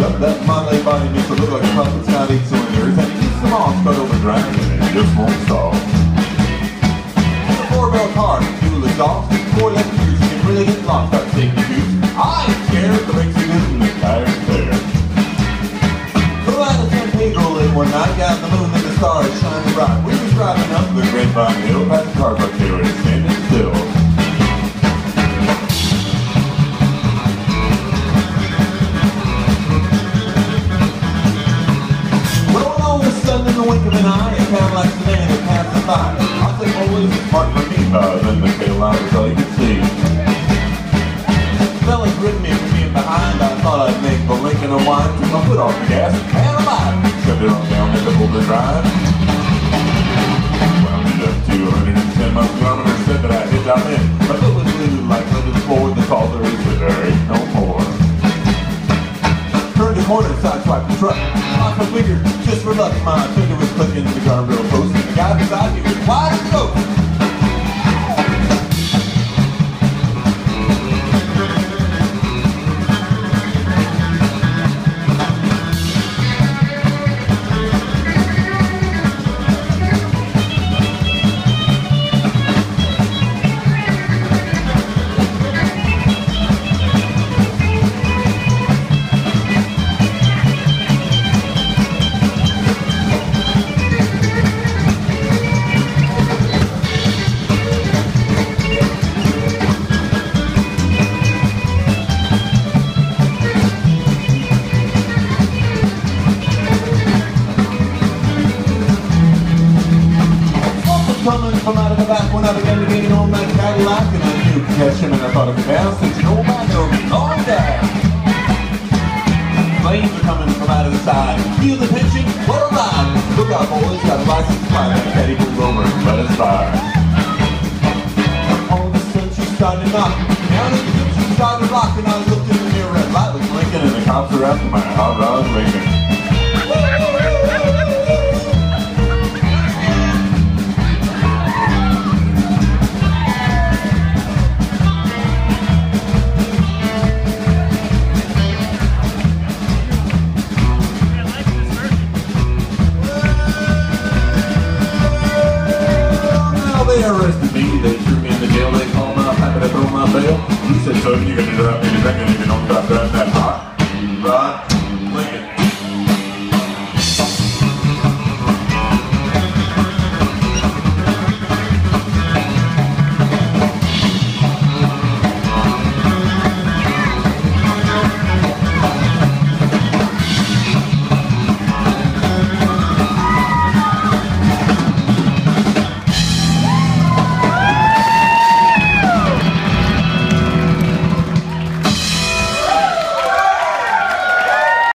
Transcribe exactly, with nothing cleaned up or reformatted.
Up that Monday body makes it look like a puppet's got eight cylinders, and it keeps them all sped over driving, and it just won't stall. It's a four-barrel car, fuel exhaust, four electric gears, you can really get lost out safety juice. I ain't scared, the brakes are good and the tires are there. Flew out of San Pedro late one night, got the moon and the stars shining bright. We was driving up the Grapevine Hill, past the car park there, and standing still. In the wink of an eye, a Cadillac sedan that passed us by. I said, always smart for me, uh, then the tail light was all you could see. Fellas gripped me from being behind. I thought I'd make the Lincoln unwind. Took my foot off the gas, and I'm out. Shoved it on down at the Boulder Drive. Wound it up to one hundred ten miles per hour. Said that I hit out in. My foot was glued like under the floor. The call there is that there ain't no more. Turned the corner, sideswiped the truck. Lost my finger, just for luck. My finger was clicking the guardrail post, and the guy beside me was wide as smoke. Coming from out of the back when I began to gain on that Cadillac, and I knew to catch him, and I thought of the bounce, since you know my nose is on down. Flames are coming from out of the side. Feel the tension? What a ride! Look out, boys, got a license plate. That caddy pulled over and let us by. All of a sudden she started knocking. Down in the kitchen, she started rocking. I looked in the mirror, red light was blinking, and the cops were after my hot rod ringing.